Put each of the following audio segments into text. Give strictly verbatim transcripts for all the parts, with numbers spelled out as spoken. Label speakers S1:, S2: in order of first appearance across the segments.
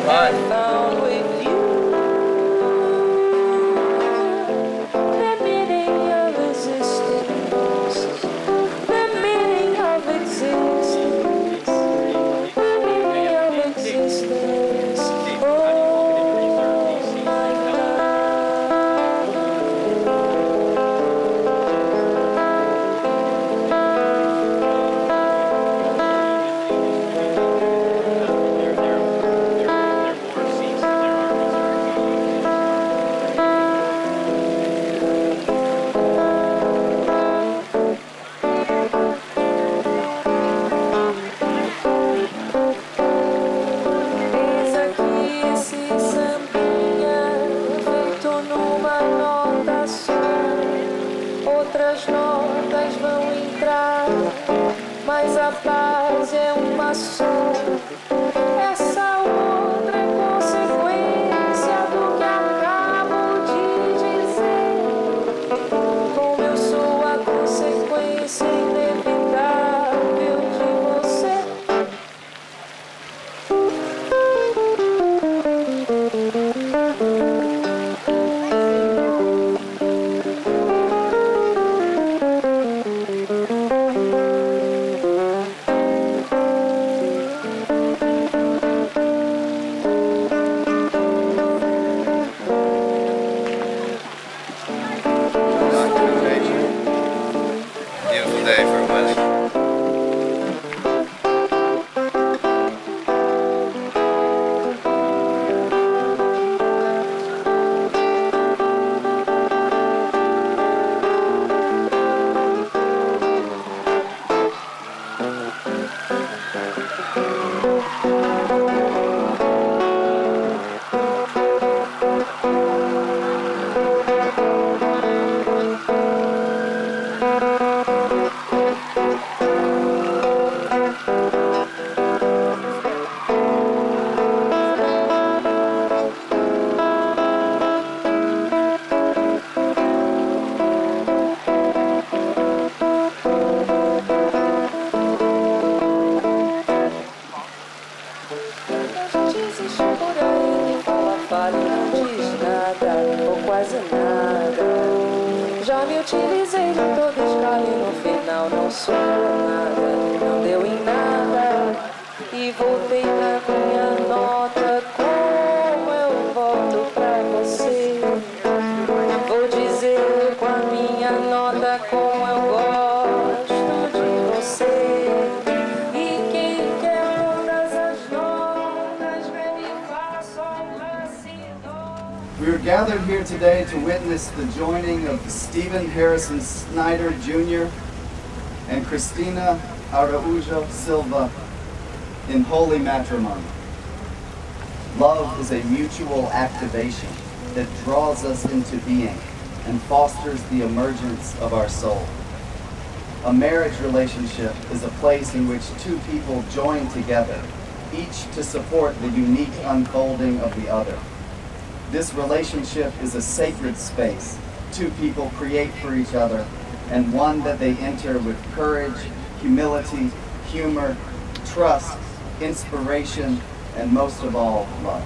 S1: I found with you. The meaning of existence. The meaning of existence. The meaning of existence. Oh my God. Eis aqui esse sambinha feito numa nota só. Outras notas vão entrar, mas a base é uma só. Essa outra é consequência do que acabo de dizer. Como eu sou a consequência inevitável de você.
S2: Beautiful day for a wedding.
S1: Existe por aí que fala, fala e não diz nada, ou quase nada. Já me utilizei de toda escala e no final não sobrou nada, não deu em nada. E voltei pra minha nota, como eu volto pra você. Vou dizer com a minha nota como eu gosto de você. E quem quer todas as notas, me faz só lá se dó.
S3: We are gathered here today to witness the joining of Stephen Harrison Snyder Junior and Cristina Araújo Silva in holy matrimony. Love is a mutual activation that draws us into being and fosters the emergence of our soul. A marriage relationship is a place in which two people join together, each to support the unique unfolding of the other. This relationship is a sacred space two people create for each other, and one that they enter with courage, humility, humor, trust, inspiration, and most of all, love.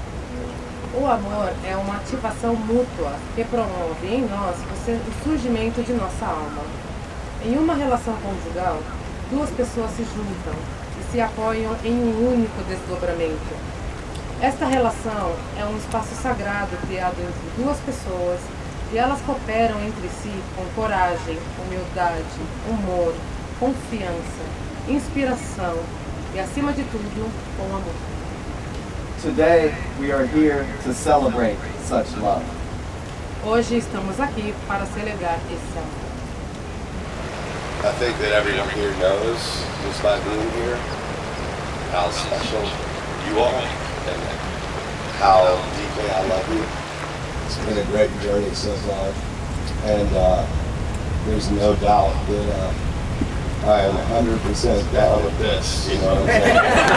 S4: O amor é uma ativação mútua que promove em nós o surgimento de nossa alma. Em uma relação conjugal, duas pessoas se juntam e se apoiam em um único desdobramento. Esta relação é um espaço sagrado criado entre duas pessoas e elas cooperam entre si com coragem, humildade, humor, confiança, inspiração e, acima de tudo, com amor.
S3: Today, we are here to celebrate such love.
S4: Hoje estamos aqui para celebrar esse amor.
S2: I think that everyone here knows, just by being here, how special you are and how deeply I love you. It's been a great journey so far, and uh, there's no doubt that uh, I am one hundred percent down with this, you know what I'm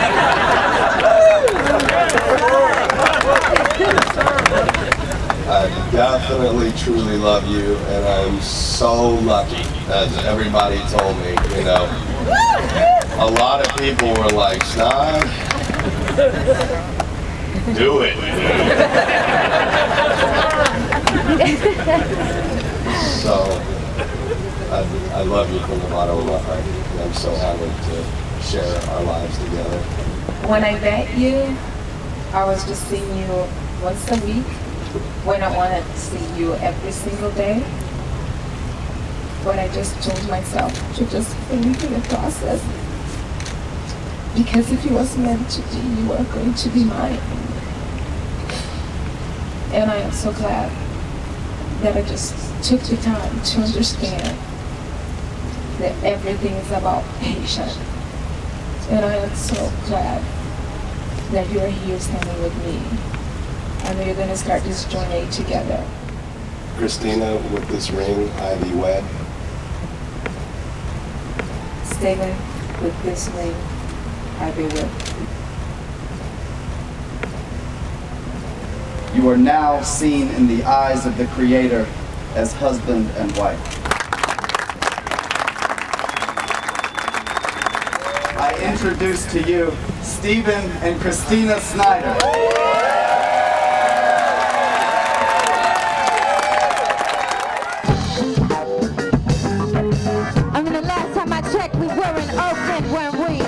S2: saying? I definitely, truly love you, and I'm so lucky, as everybody told me, you know. A lot of people were like, Snog, Do it. So, I, I love you from the bottom of my heart, and I'm so honored to share our lives together.
S5: When I met you, I was just seeing you once a week, when I wanted to see you every single day. But I just told myself to just believe in the process. Because if it was meant to be, you are going to be mine. And I am so glad that I just took the time to understand that everything is about patience. And I am so glad that you are here standing with me. And we're going to start this journey together.
S2: Christina, with this ring, I thee wed.
S5: Stephen, with this ring, I be wed.
S3: You are now seen in the eyes of the Creator as husband and wife. I introduce to you Stephen and Christina Snyder.
S6: I mean, the last time I checked, we were in Oakland, weren't we?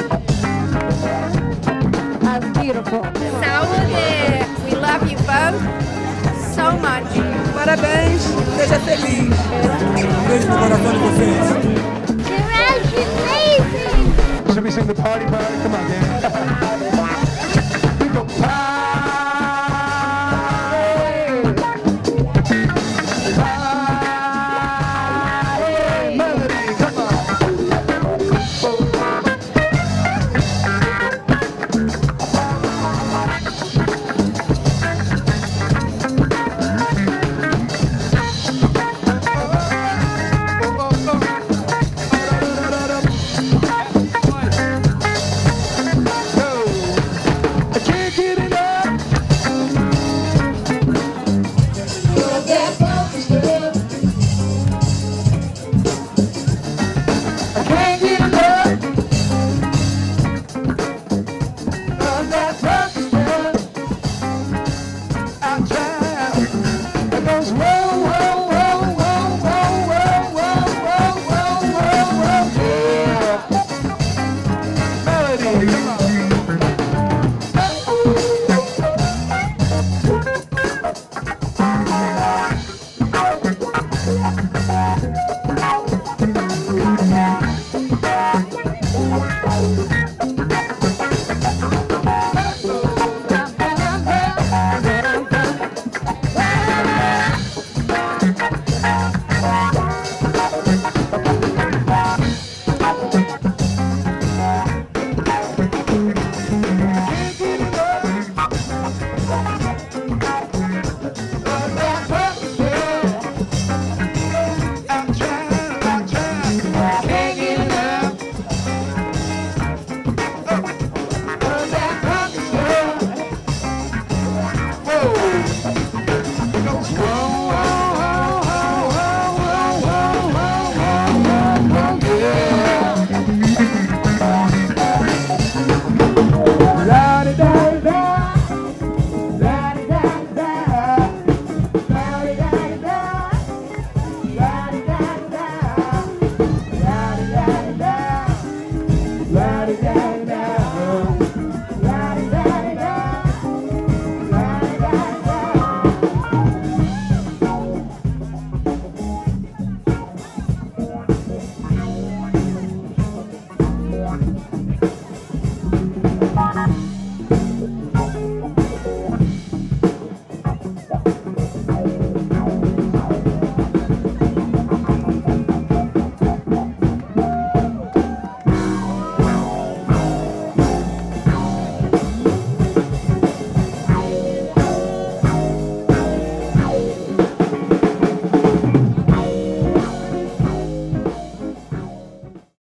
S6: That's beautiful.
S7: Saúde! We love you both so much.
S8: Parabéns, seja feliz. Beijo no coração de vocês.
S6: Congratulations!
S8: Should we sing the party party? Come on, man.